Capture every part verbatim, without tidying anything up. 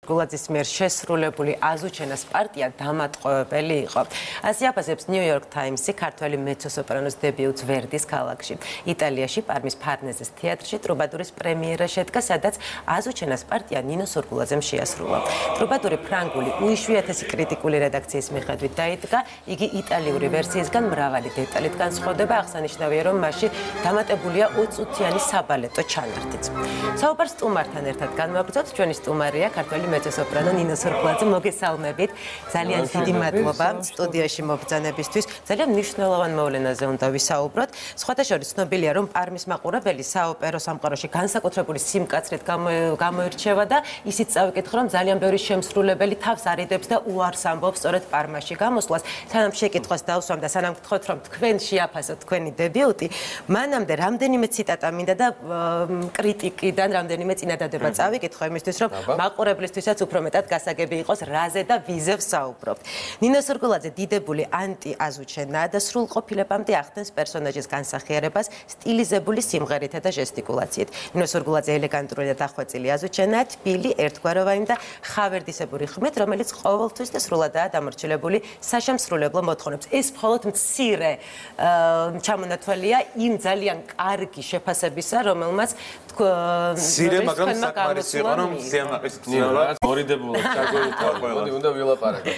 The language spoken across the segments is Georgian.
სურგულაძის მიერ შესრულებული აზუჩენას პარტია დამატყობებელი იყო. ასე აფასებს New York Times-ი ქართველი მეცო-სოპრანოს დებიუტს ვერდის ქალაქში. იტალიაში პარმის ფარნეზეს თეატრში ტრუბადურის პრემიერა შედგა, სადაც აზუჩენას პარტია ნინო სურგულაძემ შეასრულა. ტრუბადური ფრანგული უიშვიათესი კრიტიკული რედაქციის მიხედვით დაიდგა, იგი იტალიური ვერსიისგან მრავალი დეტალით განსხვავდება, აღსანიშნავია, რომ მასში დამატებულია ოც-წუთიანი საბალეტო ჩანართიც. საუბარს სტუმართან ერთად განვაგრძობთ. ჩვენი სტუმარია ქართველი მეცო-სოპრანო ნინო სურგულაძე. მოგესალმებით. ძალიან დიდი მადლობა სტუდიაში მობრძანებისთვის. ძალიან მნიშვნელოვან მოვლენაზე უნდა ვისაუბროთ. სხვათა შორის ცნობილია, რომ პარმის მაყურებელი საოპერო სამყაროში განსაკუთრებული სიმკაცრით გამოირჩევა და ისიც წავიკითხო, რომ ძალიან ბევრი შემსრულებელი თავს არიდებს და უარს ამბობს სწორედ პარმაში გამოსვლას. სანამ შეკითხვას დავსვამ და სანამ გთხოვთ, რომ თქვენ შეაფასოთ თქვენი დებიუტი, მანამდე რამდენიმე ციტატა მინდა და კრიტიკიდან რამდენიმე წინადადება წავიკითხო იმისთვის, რომ მაყურებლისთვისაც უფრო მეტად გასაგები იყოს, რაზე და ვიზე ვსაუბრობთ. ნინო სურგულაძე დიდებული ანტი-აზუჩენაა და სრულყოფილებამდე ახდენს პერსონაჟის განსახიერებას სტილიზებული სიმღერითა და ჟესტიკულაციით. ნინო სურგულაძე ელეგანტური და დახვეწილი აზუჩენაა, თბილი, ერთგვაროვანი და ხავერდისებური ხმით, რომელიც ყოველთვის და სრულადაა დამორჩილებული საშემსრულებლო მოთხოვნებს. ეს მხოლოდ მცირე ჩამონათვალია იმ ძალიან კარგი შეფასებისა, რომელმაც მცირე, მაგრამ საკმარისი იყო, რომ სიამაყის გზნობა მორიდებულად ჩაგვევითარდა. უნდა ვილაპარაკოთ.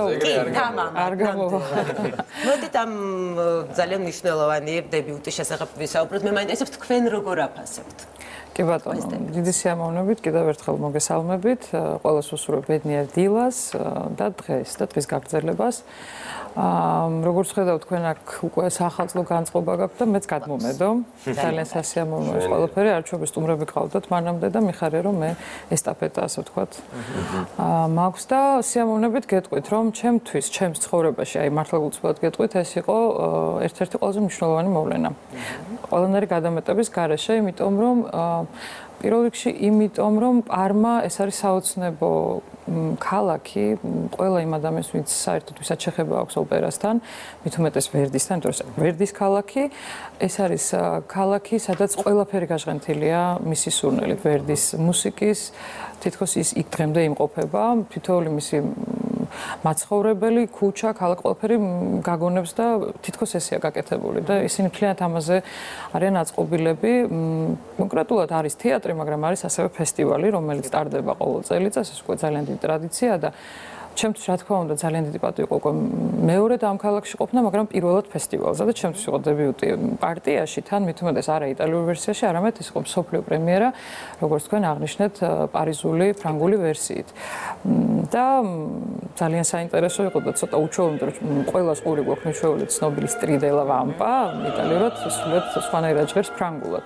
არ გამოვა. მოდით ამ ძალიან მნიშვნელოვანი დებიუტის შესახებ ვისაუბროთ. მე მაინტერესებს თქვენ როგორ აფასებთ? კი ბატონო, დიდი სიამოვნებით, კიდევ ერთხელ მოგესალმებით. ყველას უსურვებ ბედნიერ დილას და დღეს და დღის გაგრძელებას. როგორც ხედავთ, თქვენ აქ უკვე სახალხო განწყობა გაქვთ და მეც გადმომედო. ძალიან სასიამოვნოა ეს ყველაფერი, არჩევის სტუმრები ყავდათ მანამდე და მიხარია, რომ მე ესტაფეტა, ასე ვთქვათ, მაქვს და სიამოვნებით გეტყვით, რომ ჩემთვის, ჩემს ცხოვრებაში, აი მართლა გულწრფელად გეტყვით, ეს იყო ერთ-ერთი ყველაზე მნიშვნელოვანი მოვლენა. ყველანაირი გადამეტების გარეშე, იმიტომ რომ პირველ რიგში იმიტომ, რომ პარმა ეს არის საოცნებო ქალაქი, ყველა იმ ადამიანს, ვინც საერთოდ ვისაც შეხება აქვს ოპერასთან, მით უმეტეს ვერდისთან, იმიტომ რომ ვერდის ქალაქი, ეს არის ქალაქი, სადაც ყველაფერი გაჟღენთილია მისი სურნელით, ვერდის მუსიკის, თითქოს ის იქ დღემდე იმყოფება, თითოეული მისი მაცხოვრებელი, ქუჩა, ქალაქ ყველაფერი გაგონებს და თითქოს ესეა გაკეთებული და ისინი მთლიანად ამაზე არიან აწყობილები. კონკრეტულად არის თეატრი, მაგრამ არის ასევე ფესტივალი, რომელიც ტარდება ყოველ წელიწადს, ეს უკვე ძალიან დიდი ტრადიციაა და ჩემთვის რა თქმა უნდა ძალიან დიდი პატივი იყო უკვე მეორედ ამ ქალაქში ყოფნა, მაგრამ პირველად ფესტივალზე და ჩემთვის იყო დებიუტი პარტიაში, თან მით უმეტეს არა იტალიურ ვერსიაში, არამედ ის იყო მსოფლიო პრემიერა, როგორც თქვენ აღნიშნეთ, პარიზული, ფრანგული ვერსიით. და ძალიან საინტერესო იყო და ცოტა უჩვეულო, იმიტომ რომ ყველას ყური გვაქვს მიჩვეული ცნობილი სტრიდელა ვამპა, იტალიურად, სულეთ სხვანაირად ჟღერს ფრანგულად.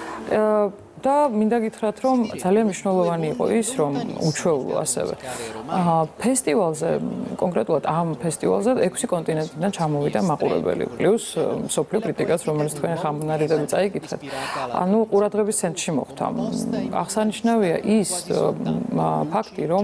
და მინდა გითხრათ, რომ ძალიან მნიშვნელოვანი იყო ის, რომ უჩვეულო ასევე. ფესტივალზე, კონკრეტულად ამ ფესტივალზე ექვსი კონტინენტიდან ჩამოვიდა მაყურებელი, პლუს მსოფლიო კრიტიკაც, რომელიც თქვენ ხამუნარიდები წაიკითხეთ. ანუ ყურადღების ცენტრში მოხვდა. აღსანიშნავია ის ფაქტი, რომ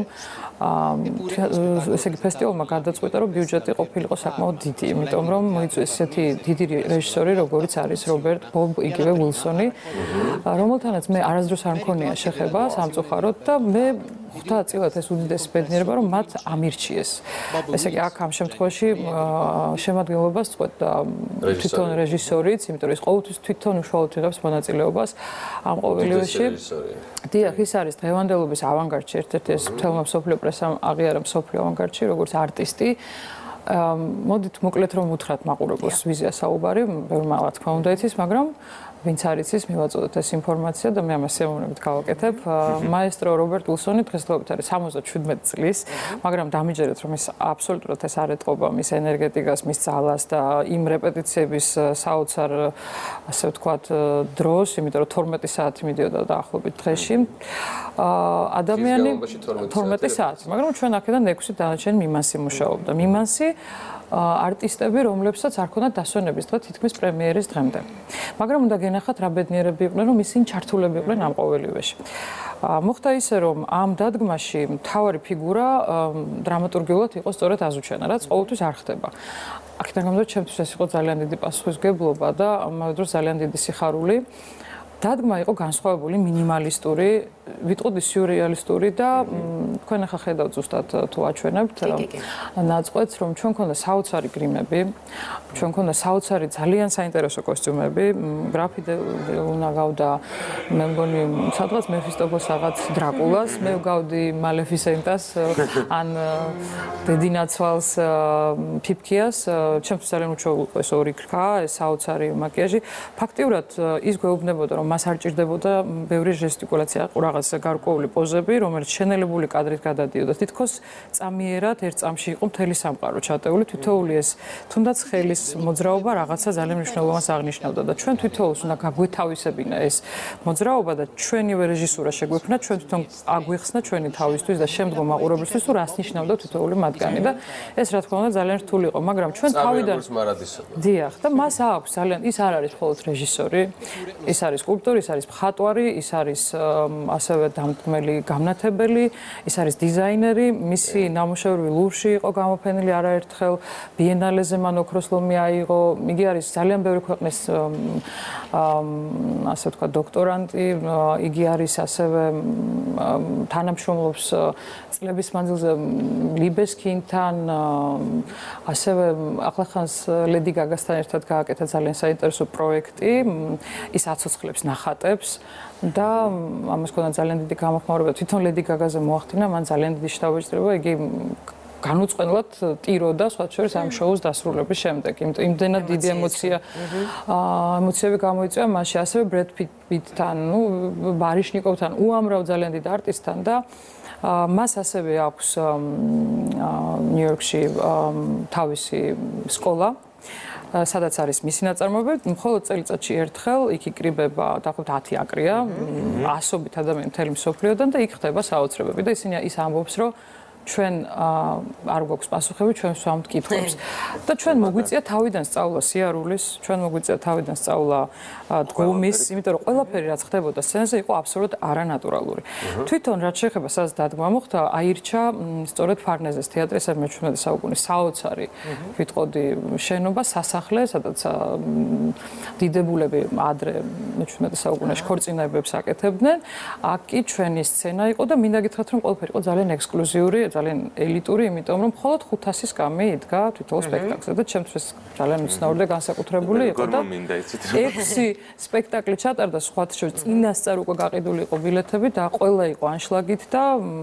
ესე იგი ფესტივალმა გადაწყვიტა, რომ ბიუჯეტი ყოფილიყო საკმაოდ დიდი, იმიტომ რომ მოიწვიეს ესეთი დიდი რეჟისორი, როგორიც არის რობერტ ბობ იგივე უილსონი, რომელთანაც მე არასდროს არ მქონია შეხება სამწუხაროდ და მე ხვდა წილად ეს უდიდესი ბედნიერება, რომ მათ ამირჩიეს. ესე იგი აქ ამ შემთხვევაში შემადგენლობას წყვეტდა თვითონ რეჟისორიც, იმიტომ რომ ის ყოველთვის თვითონ უშუალოდ იღებს მონაწილეობას ამ ყოველივეში. დიახ, ის არის დღევანდელობის ავანგარდში, ერთ-ერთი ეს მთელმა მსოფლიო პრესამ აღიარა მსოფლიო ავანგარდში, როგორც არტისტი. მოდით მოკლედ რომ უთხრათ მაყურებელს ვიზია საუბარი, ბევრმა რა თქმა უნდა იცის, მაგრამ ვინც არ იცის, მივაწოდოთ ეს ინფორმაცია და მე ამას სიამოვნებით გავაკეთებ. მაესტრო რობერტ უილსონი დღესდღეობით არის სამოცდაშვიდმეტი წლის, მაგრამ დამიჯერეთ, რომ ის აბსოლუტურად ეს არ ეტყობა მის ენერგეტიკას, მის ძალას და იმ რეპეტიციების საოცარ, ასე ვთქვათ, დროს, იმიტომ რომ თორმეტი საათი მიდიოდა დაახლოებით დღეში. ადამიანი თორმეტი საათი, მაგრამ ჩვენ აქედან ექვსი დანარჩენი მიმანსი მუშაობდა. მიმანსი არტისტები, რომლებსაც არ ქონდათ დასვენების დღე თითქმის პრემიერის დღემდე. მაგრამ უნდა გენახათ რა ბედნიერები იყვნენ, რომ ისინი ჩართულები იყვნენ ამ ყოველივეში. მოხდა ისე, რომ ამ დადგმაში მთავარი ფიგურა დრამატურგიულად იყო სწორედ აზუჩენა, რაც ყოველთვის არ ხდება. აქედან გამომდინარე, ჩემთვის ეს იყო ძალიან დიდი პასუხისმგებლობა და ამავე დროს ძალიან დიდი სიხარული. დადგმა იყო განსხვავებული, მინიმალისტური, ვიტყოდი სიურრეალისტური და თქვენ ახლა ხედავთ ზუსტად თუ აჩვენებთ ნაწყვეტს, რომ ჩვენ ქონდა საოცარი გრიმები, ჩვენ ქონდა საოცარი ძალიან საინტერესო კოსტიუმები, გრაფი უნდა გავდა მე მგონი სადღაც მეფისტოფელს რაღაც დრაკულას, მე ვგავდი მალეფისენტას ან დედინაცვალს ფიფქიას, ჩემთვის ძალიან უჩვეულო ეს ორი ქრქა, ეს საოცარი მაკიაჟი. ფაქტიურად ის გვეუბნებოდა, რომ მას არ ჭირდებოდა ბევრი ჟესტიკულაცია, რაღაც გარკვეული პოზები, რომელიც შენელებული კადრით გადადიოდა. თითქოს წამიერად ერთ წამში იყო მთელი სამყარო ჩატეული, თითოეული ეს თუნდაც ხელის მოძრაობა რაღაცა ძალიან მნიშვნელოვანს აღნიშნავდა და ჩვენ თვითოულს უნდა გაგვეთავისებინა ეს მოძრაობა და ჩვენივე რეჟისურა შეგვექმნა, ჩვენ თვითონ აგვიხსნა ჩვენი თავისთვის და შემდგომ მაყურებლისთვის თუ რას ნიშნავდა თითოეული მათგანი და ეს რა თქმა უნდა ძალიან რთული იყო, მაგრამ ჩვენ თავიდან დიახ და მას აქვს ძალიან ის არ არის მხოლოდ რეჟისორი, ის არის სკულპტორი, ის არის მხატვარი, ის არის ასევე დამდგმელი გამნათებელი, ის არის დიზაინერი, მისი ნამუშევრები ლუვრში იყო გამოფენილი არაერთხელ, ბიენალეზე მან ოქროს ლომი აიღო, იგი არის ძალიან ბევრი ქვეყნის ასე ვთქვათ დოქტორანტი, იგი არის ასევე თანამშრომლობს წლების მანძილზე ლიბესკინთან, ასევე ახლახანს ლედი გაგასთან ერთად გააკეთა ძალიან საინტერესო პროექტი, ის აცოცხლებს ნახატებს და ამას ქონდა ძალიან დიდი გამოხმაურება. თვითონ ლედი გაგაზე მოახდინა, მან ძალიან დიდი შთაბეჭდილება, იგი განუწყენლად ტიროდა სხვა შორის ამ შოუს დასრულების შემდეგ. იმიტომ იმდენად დიდი ემოცია ემოციები გამოიწვია მასში, ასევე ბრედ პიტთან, ნუ ბარიშნიკოვთან, უამრავ ძალიან დიდ არტისტთან და მას ასევე აქვს ნიუ-იორკში თავისი სკოლა, სადაც არის მისი ნაწარმოებები, მხოლოდ წელიწადში ერთხელ იქ იკრიბება, დაახლოებით ათი აკრია, ასობით ადამიანი მთელი მსოფლიოდან და იქ ხდება საოცრებები და ისინი ის ამბობს, რომ ჩვენ არ გვაქვს პასუხები, ჩვენ ვსვამთ კითხვებს. და ჩვენ მოგვიწია თავიდან სწავლა სიარულის, ჩვენ მოგვიწია თავიდან სწავლა დგომის, იმიტომ რომ ყველაფერი რაც ხდებოდა სცენაზე იყო აბსოლუტურად არანატურალური. თვითონ რაც შეეხება სადაც დადგმა მოხდა, აირჩა სწორედ ფარნეზეს თეატრი, ეს მეჩვენე საუკუნის საოცარი ვიტყოდი შენობა, სასახლე, სადაც დიდებულები ადრე მეჩვენე საუკუნეში ქორწინებებს აკეთებდნენ. აქ კი ჩვენი სცენა იყო და მინდა გითხრათ, რომ ყველაფერი იყო ძალიან ექსკლუზიური, ძალიან ელიტური, იმიტომ რომ მხოლოდ ხუთასი სკამი იდგა თვითონ სპექტაკლზე და ჩემთვის ძალიან უცნაური და განსაკუთრებული იყო და ექვსი სპექტაკლი ჩატარდა, სხვათა შორის წინასწარ უკვე გაყიდული იყო ბილეთები და ყველა იყო ანშლაგით და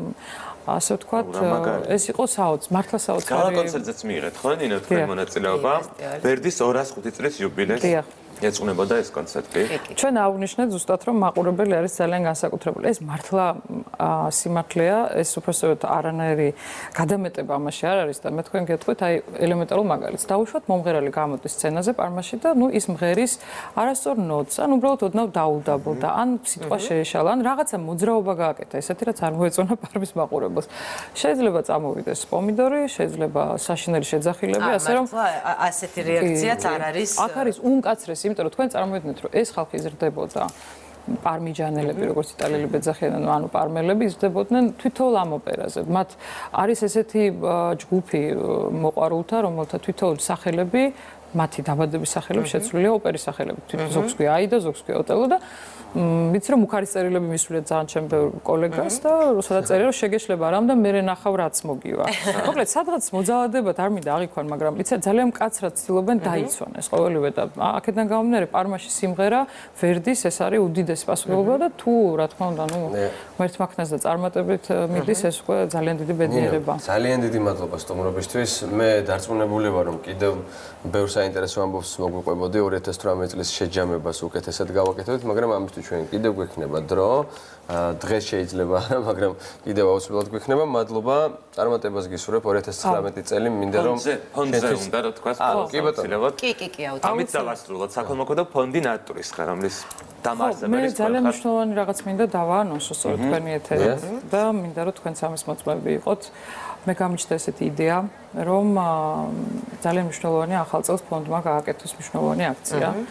ასე ვთქვათ, ეს იყო საოცარი, მართლა საოცარი. გალა კონცერტზეც მიიღეთ, ხო, ნინო, თქვენ მონაწილეობა? ვერდის ორას ხუთი წლის იუბილეს. ეწუნებოდა ეს კონცერტი? ჩვენ აღვნიშნეთ ზუსტად, რომ მაყურებელი არის ძალიან განსაკუთრებული. ეს მართლა სიმართლეა, ეს უბრალოდ არანაირი გადამეტება ამაში არ არის და მე თქვენ გეტყვით, აი ელემენტარულ მაგალითს. დაუშვათ მომღერალი გამოდის სცენაზე პარმაში და ნუ ის მღერის არასწორ ნოტს, ან უბრალოდ ოდნავ დაუდაბლდა, ან სიტყვა შეეშალა, ან რაღაცა მოძრაობა გააკეთა, ესეთი რაც არ მოეწონა პარმის მაყურებელს. შეიძლება წამოვიდეს პომიდორი, შეიძლება საშინელი შეძახილები, ასე რომ ასეთი რეაქციაც არ არის. აქ არის უმკაცრესი, იმიტომ რომ თქვენ წარმოიდგინეთ, რომ ეს ხალხი იზრდებოდა პარმიჯანელები, როგორც იტალიელი ბეძახიან, ანუ პარმელები იზრდებოდნენ თვითონ ამ ოპერაზე. მათ არის ესეთი ჯგუფი მოყვარულთა, რომელთა თვითონ სახელები, მათი დაბადების სახელები შეცვლილია ოპერის სახელები. თვითონ ზოგს ქვია აიდა, ზოგს ქვია ოტელო და ვიცი რომ მუხარის წერილები მისვლია ძალიან ჩემ ბევრ კოლეგას და სადაც წერია რომ შეგეშლება რამ და მე ნახავ რაც მოგივა. მოკლედ სადღაც მოძალადებად არ მინდა აღიქვან, მაგრამ იცი ძალიან მკაცრად ცდილობენ დაიცვან ეს ყოველივე და აქედან გამომდინარე პარმაში სიმღერა ვერდის ეს არის უდიდესი პასუხისმგებლობა და თუ რა თქმა უნდა ნუ მერთმაქნას და წარმატებით მიდის ეს უკვე ძალიან დიდი ბედნიერება. ძალიან დიდი მადლობა სტუმრობისთვის. მე დარწმუნებული ვარ რომ კიდევ ბევრ საინტერესო ამბობს მოგვიყვებოდი ორი ათას თვრამეტი წლის შეჯამებას უკეთესად გავაკეთებთ, მაგრამ ამისთვის ჩვენ კიდევ გვექნება დრო. დღეს შეიძლება არა, მაგრამ კიდევ აუცილებლად გვექნება. მადლობა. წარმატებას გისურვებ ორი ათას ცხრამეტი წელი მინდა რომ ფონდზე უნდა რა თქვა აუცილებლად. კი, კი, კი, აუცილებლად. ამით დავასრულოთ საქველმოქმედო ფონდი ნატურის ხერხემლის დამარცხებლის მე ძალიან მნიშვნელოვანი რაღაც მინდა დავაანონსო სწორედ თქვენი ეთერით და მინდა რომ თქვენც ამის მოწმეები იყოთ. მე გამიჩნდა ესეთი იდეა, რომ ძალიან მნიშვნელოვანია ახალ წელს ფონდმა გააკეთოს მნიშვნელოვანი აქცია.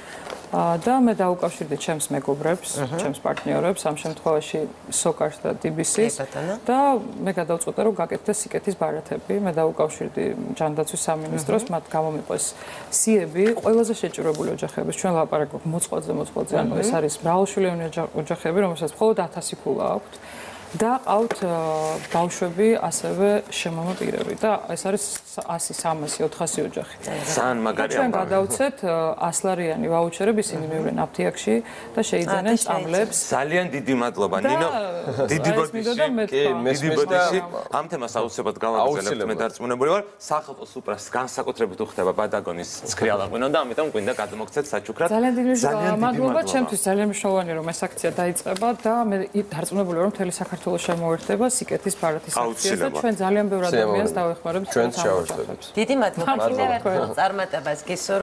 და მე დავუკავშირდი ჩემს მეგობრებს, ჩემს პარტნიორებს, ამ შემთხვევაში სოკარს და დი ბი სის და მე გადავწყვიტე რომ გაკეთდეს სიკეთის ბარათები. მე დავუკავშირდი ჯანდაცვის სამინისტროს, მათ გამომიყვეს სიები, ყველაზე შეჭირებული ოჯახების. ჩვენ ლაპარაკობთ მოწყვალზე, მოწყვალზე, ანუ ეს არის მრავალშვილიანი ოჯახები, რომელსაც მხოლოდ ათასი ქულა აქვთ. და ყავთ ბავშვები, ასევე შემამა პირები და ეს არის ასი, სამასი, ოთხასი ოჯახი. ძალიან მაგარია. ჩვენ გადავცეთ ასლარიანი ვაუჩერები, ისინი მივიდნენ აფთიაქში და შეიძენენ წამლებს. ძალიან დიდი მადლობა, ნინო. დიდი ბოდიში. კი, დიდი ბოდიში. ამ თემას აუცილებლად გავაგრძელებთ. მე დარწმუნებული ვარ, სახალხო სუპრას განსაკუთრებით უხდება პატაგონის ცქრი ალაღვინო და ამიტომ გვინდა გადმოგცეთ საჩუქრად. ძალიან დიდი მადლობა, ჩემთვის ძალიან მნიშვნელოვანია რომ ეს აქცია დაიწყება და მე დარწმუნებული ვარ რომ მთელი საქართველოს შემოერთება სიკეთის ბარათის აქციას და ჩვენ ძალიან ბევრ ადამიანს დავეხმარებთ ჩვენ შევერთდებით. დიდი მადლობა. წარმატებას გისურვებთ.